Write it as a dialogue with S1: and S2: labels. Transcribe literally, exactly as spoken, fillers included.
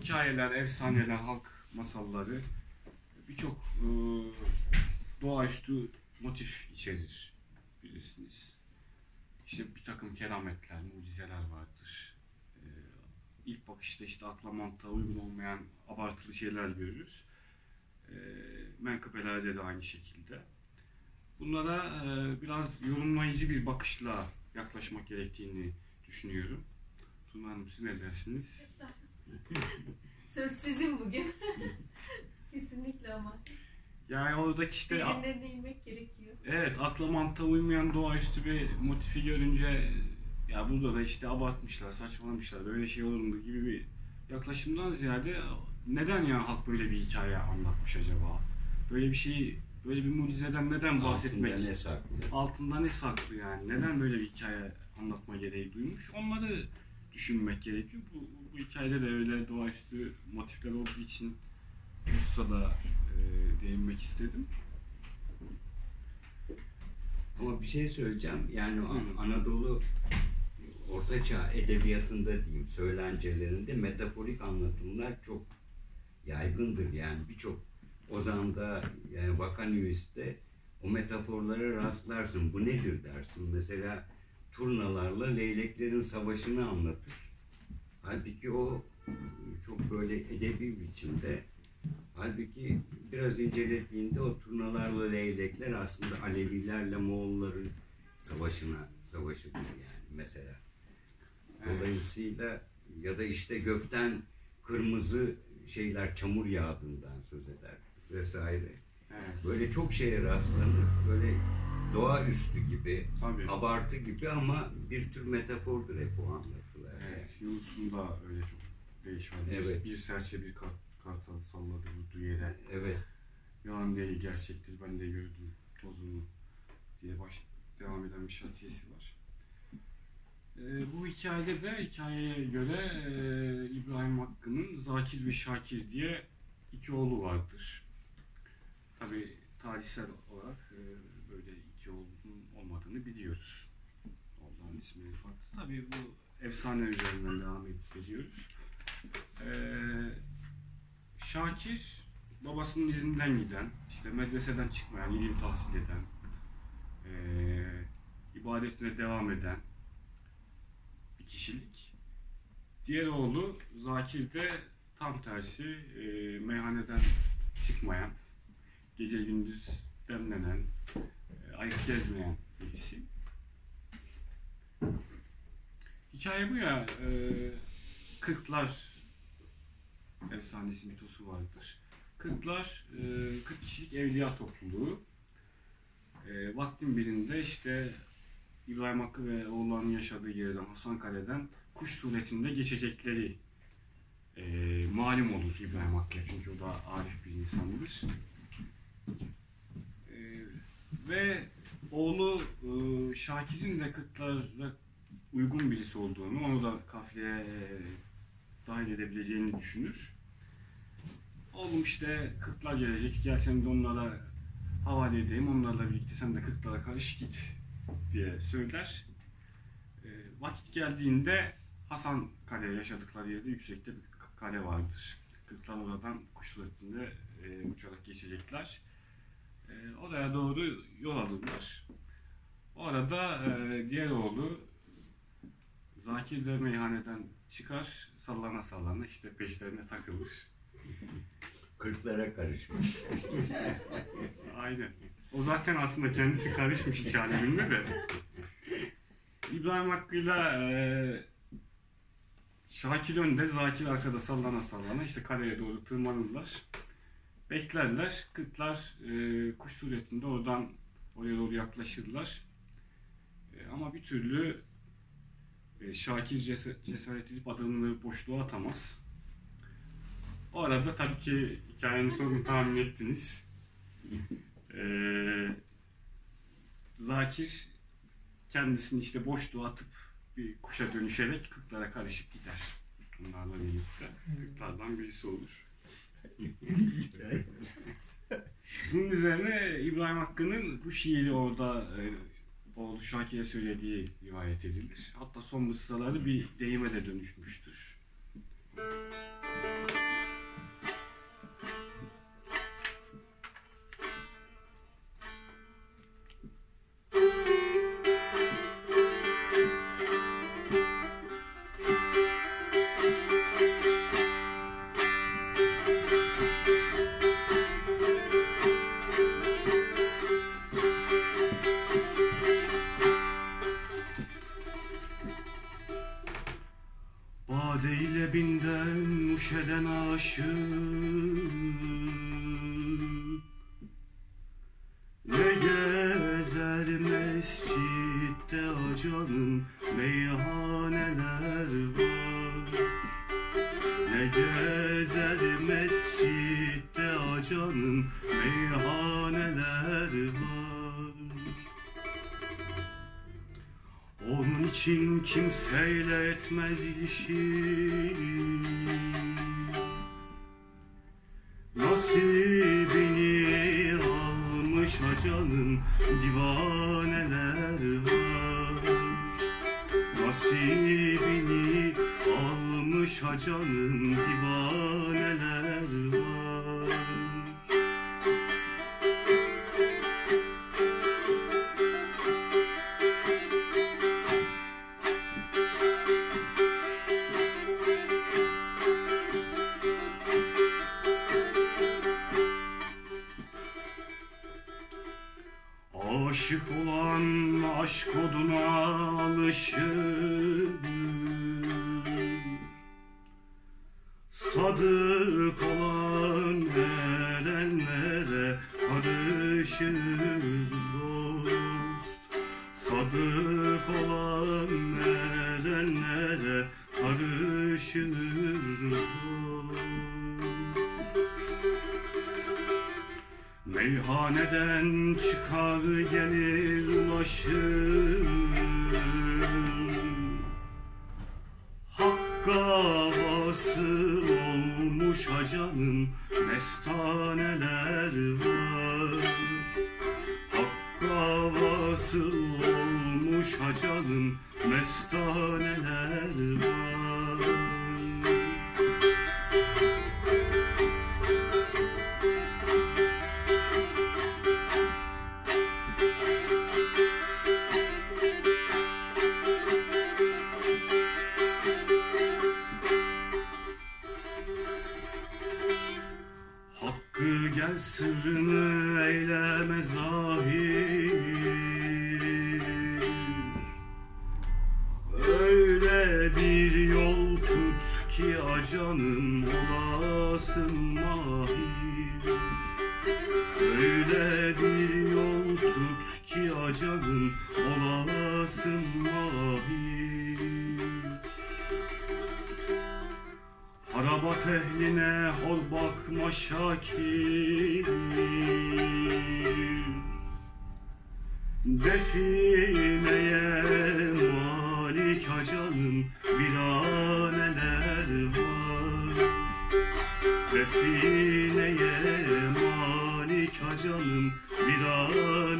S1: hikayeler, efsaneler, halk masalları birçok e, doğaüstü motif içerir, bilirsiniz. İşte bir takım kerametler, mucizeler vardır. E, ilk bakışta işte akla mantığa uygun olmayan abartılı şeyler görürüz. E, menkıbelerde de aynı şekilde. Bunlara e, biraz yorumlayıcı bir bakışla yaklaşmak gerektiğini düşünüyorum. Tuna Hanım, siz ne dersiniz?
S2: Söz sizin bugün. Kesinlikle ama.
S1: Yani oradaki işte...
S2: Derinlerine inmek gerekiyor.
S1: Evet, akla mantığa uymayan doğaüstü bir motifi görünce ya burada da işte abartmışlar, saçmalamışlar, böyle şey olur mu gibi bir yaklaşımdan ziyade neden ya halk böyle bir hikaye anlatmış acaba? Böyle bir şeyi, böyle bir mucizeden neden bahsetmek?
S3: Altında ne saklı?
S1: Altında ne saklı yani? Neden böyle bir hikaye anlatma gereği duymuş? Onları düşünmek gerekiyor. Bu, bu hikayede de öyle doğaüstü motifler olduğu için hususa da e, değinmek istedim.
S3: Ama bir şey söyleyeceğim. Yani
S1: Hı.
S3: Anadolu Ortaçağ edebiyatında diyeyim, söylencelerinde metaforik anlatımlar çok yaygındır. Yani birçok ozanda, yani Vakanüvis'te o metaforlara rastlarsın. Bu nedir dersin. Mesela turnalarla leyleklerin savaşını anlatır. Halbuki o çok böyle edebi biçimde. Halbuki biraz incelediğinde o turnalarla leylekler aslında Alevilerle Moğolların savaşına savaşıdır yani mesela. Dolayısıyla ya da işte gökten kırmızı şeyler, çamur yağdığından söz eder vesaire.
S1: Evet.
S3: Böyle çok şeye rastlanır. Böyle doğaüstü gibi,
S1: Tabii.
S3: abartı gibi ama bir tür metafordur hep o anlatılar.
S1: Evet, Yunus'un da öyle çok değişmez.
S3: Evet.
S1: Bir serçe bir kart, kartal salladı vurdu yere.
S3: Evet.
S1: Yalan değil, gerçektir, ben de gördüm tozunu diye baş, devam eden bir şatiyesi var. Ee, bu hikayede de hikayeye göre e, İbrahim Hakkı'nın Zakir ve Şakir diye iki oğlu vardır. Tabi tarihsel olarak e, böyle iki oğlunun olmadığını biliyoruz. Allah'ın ismini farklı. Tabi bu efsane üzerinden devam ediyoruz. Ee, Şakir babasının izinden giden, işte medreseden çıkmayan, ilim tahsil eden, e, ibadetine devam eden bir kişilik. Diğer oğlu Zakir de tam tersi, e, meyhaneden çıkmayan, gece gündüz demlenen, e, ayık gezmeyen birisi. Hikaye bu ya, e, Kırklar efsanesi, mitosu vardır. Kırklar, e, kırk kişilik evliya topluluğu. E, vaktin birinde işte İbrahim Hakkı ve oğullarının yaşadığı yerden, Hasankale'den kuş suretinde geçecekleri e, malum olur İbrahim Hakkı'ya, çünkü o da arif bir insandır. E, ve oğlu e, Şakir'in de Kırklar'a uygun birisi olduğunu, onu da kafileye e, dahil edebileceğini düşünür. Oğlum işte Kırklar gelecek, gel sen de onlara havale edeyim, onlarla birlikte sen de Kırklara karış git diye söyler. E, vakit geldiğinde Hasankale yaşadıkları yerde yüksekte bir kale vardır. Kırklar oradan kuş suretinde e, uçarak geçecekler. E, oraya doğru yol alırlar. O arada e, diğer oğlu Zakir de meyhaneden çıkar, sallana sallana işte peşlerine takılır.
S3: Kırklara karışmış.
S1: Aynen. O zaten aslında kendisi karışmış hiç aleminde de. İbrahim Hakkı'yla e, Şakir önde, Zakir arkada sallana sallana işte kaleye doğru tırmanırlar. Beklerler. Kırklar e, kuş suretinde oradan oraya doğru yaklaşırlar. E, ama bir türlü e, Şakir cesaret edip adımını boşluğa atamaz. O arada tabii ki hikayenin sonunu tahmin ettiniz. Ee, Zakir kendisini işte boşluğa atıp bir kuşa dönüşerek Kırklara karışıp gider. Onlarla birlikte Kırklardan birisi olur. Bunun üzerine İbrahim Hakkı'nın bu şiiri orada e, oğlu Şakir'e söylediği rivayet edilir. Hatta son mısraları bir deyime de dönüşmüştür. nuş eden aşık, ne gezer mescitte acanın, meyhaneler var. Ne gezer mescitte acanın, meyhaneler var. Onun için kimseyle etmez ilişki, nasibini almış acanın, divaneler var. Nasibini almış acanın, divaneler var. Aşık olan aşk oduna alışır, sadık olan erenlere karışır dost. Sadık olan erenlere karışır dost. Meyhaneden çıkar gelir ulaşır, Hakka vasıl olmuş acanın, mestaneler var. Hakka vasıl olmuş acanın, mestaneler var. Gel sırrını eyleme zahir, öyle bir yol tut ki acanın olasın mahir. Öyle bir yol tut ki acanın olasın mahir. Harabat ehline hor bakma şakir, defineye malik acanın, viraneler var. Defineye malik acanın, viraneler var.